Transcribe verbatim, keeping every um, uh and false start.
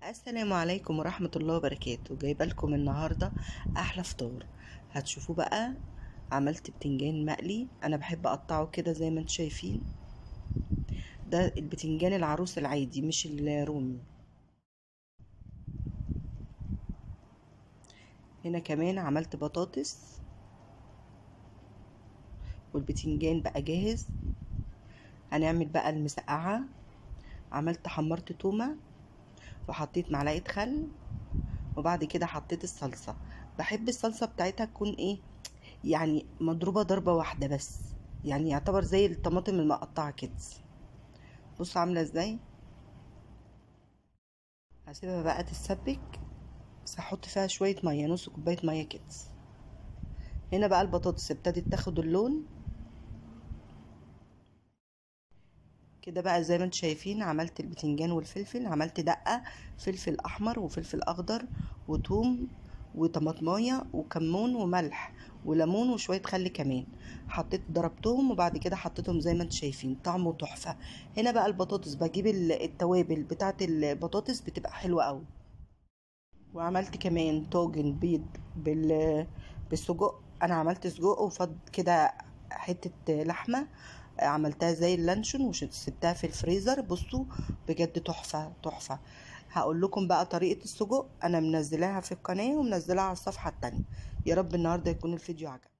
السلام عليكم ورحمة الله وبركاته. جايبه لكم النهاردة احلى فطار. هتشوفوا بقى. عملت بتنجان مقلي، انا بحب اقطعه كده زي ما انتم شايفين. ده البتنجان العروس العادي مش الرومي. هنا كمان عملت بطاطس، والبتنجان بقى جاهز. هنعمل بقى المسقعة. عملت حمرت تومة وحطيت معلقة خل، وبعد كده حطيت الصلصة. بحب الصلصة بتاعتها تكون ايه، يعني مضروبة ضربة واحدة بس، يعني يعتبر زي الطماطم المقطعة كده. بصوا عاملة ازاي. هسيبها بقى تتسبك، بس هحط فيها شوية مية، نص كوباية مية كده. هنا بقى البطاطس ابتدت تاخد اللون كده بقى زي ما انتم شايفين. عملت البتنجان والفلفل، عملت دقة فلفل احمر وفلفل اخضر وثوم وطماطمايه وكمون وملح وليمون وشويه خل كمان. حطيت ضربتهم وبعد كده حطيتهم زي ما انتم شايفين، طعمه تحفه. هنا بقى البطاطس بجيب التوابل بتاعه البطاطس بتبقى حلوه قوي. وعملت كمان طاجن بيض بال بالسجق. انا عملت سجق وفض كده حته لحمه، عملتها زي اللانشون وسبتها في الفريزر. بصوا بجد تحفه تحفه. هقول لكم بقى طريقه السجق، انا منزلاها في القناه ومنزلاها على الصفحه التانية. يا رب النهارده يكون الفيديو عجبكم.